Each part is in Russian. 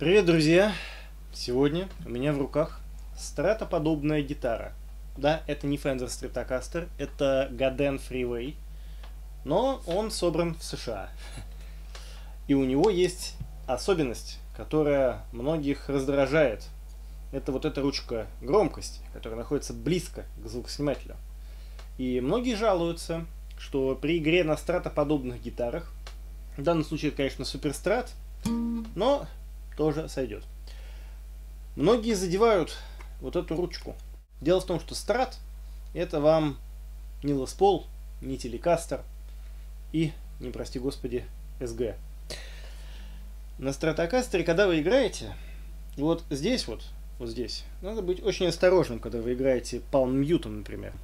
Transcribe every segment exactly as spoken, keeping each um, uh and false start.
Привет, друзья! Сегодня у меня в руках стратоподобная гитара. Да, это не Fender Stratocaster, это Gaden Freeway, но он собран в США. И у него есть особенность, которая многих раздражает. Это вот эта ручка громкости, которая находится близко к звукоснимателю. И многие жалуются, что при игре на стратоподобных гитарах, в данном случае это, конечно, суперстрат, но тоже сойдет. Многие задевают вот эту ручку. Дело в том, что страт это вам не Les Paul, не Telecaster и, не прости господи, эс джи. На стратокастере, когда вы играете, вот здесь вот, вот здесь, надо быть очень осторожным, когда вы играете Palm Mute, например.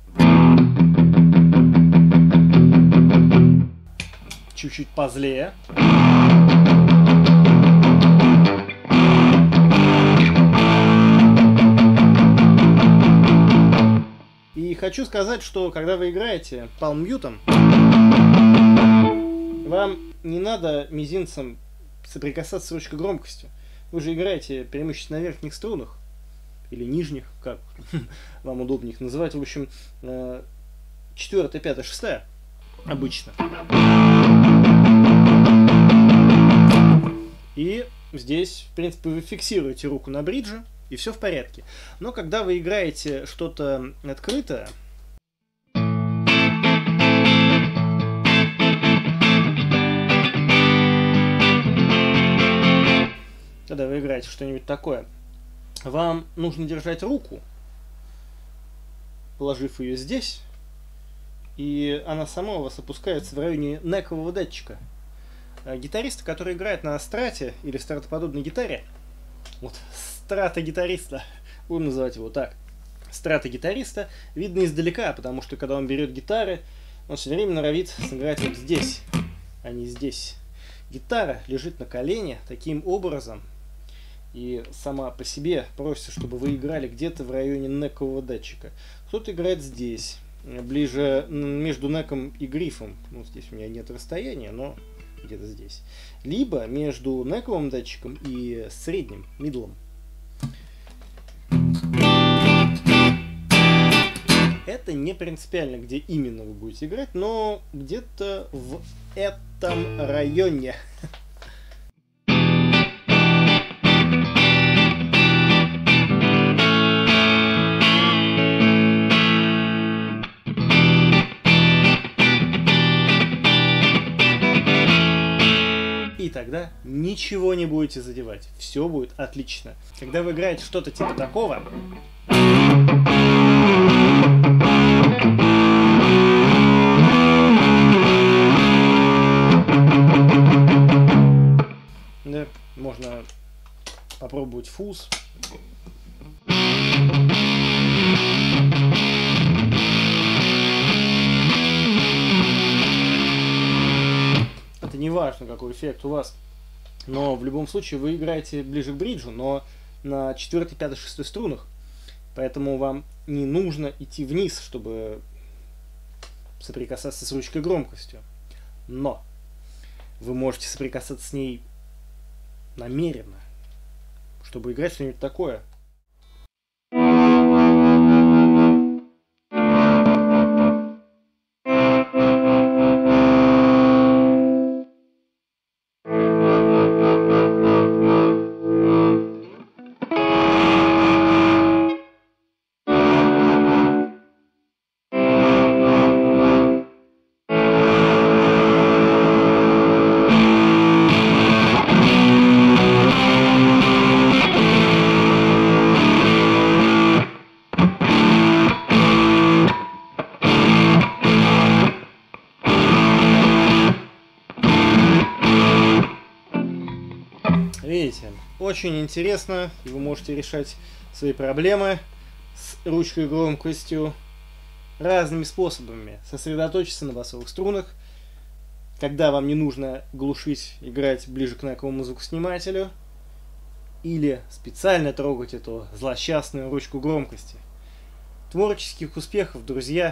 Чуть-чуть позлее. И хочу сказать, что когда вы играете Palm Mute, вам не надо мизинцем соприкасаться с ручкой громкостью. Вы же играете преимущественно на верхних струнах. Или нижних, как вам удобнее их называть. В общем, четвертая, пятая, шестая обычно. И здесь, в принципе, вы фиксируете руку на бридже, и все в порядке. Но когда вы играете что-то открытое, когда вы играете что-нибудь такое, вам нужно держать руку, положив ее здесь, и она сама у вас опускается в районе некового датчика. Гитаристы, которые играют на страте или стратоподобной гитаре, вот страта-гитариста, будем называть его так, страта-гитариста, видно издалека, потому что когда он берет гитары, он все время норовит сыграть вот здесь, а не здесь. Гитара лежит на колене таким образом, и сама по себе просится, чтобы вы играли где-то в районе некового датчика. Кто-то играет здесь, ближе между неком и грифом. Ну, здесь у меня нет расстояния, но где-то здесь. Либо между нековым датчиком и средним, мидлом. Это не принципиально, где именно вы будете играть, но где-то в этом районе. И тогда ничего не будете задевать. Все будет отлично. Когда вы играете что-то типа такого, да, можно попробовать фуз. Это не важно, какой эффект у вас, но в любом случае вы играете ближе к бриджу, но на четвёртой, пятой, шестой струнах, поэтому вам не нужно идти вниз, чтобы соприкасаться с ручкой громкостью, но вы можете соприкасаться с ней намеренно, чтобы играть что-нибудь такое. Видите, очень интересно, и вы можете решать свои проблемы с ручкой громкостью разными способами. Сосредоточиться на басовых струнах, когда вам не нужно глушить, играть ближе к нековому звукоснимателю, или специально трогать эту злосчастную ручку громкости. Творческих успехов, друзья!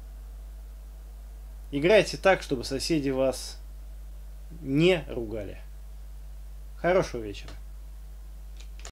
Играйте так, чтобы соседи вас не ругали. Хорошего вечера.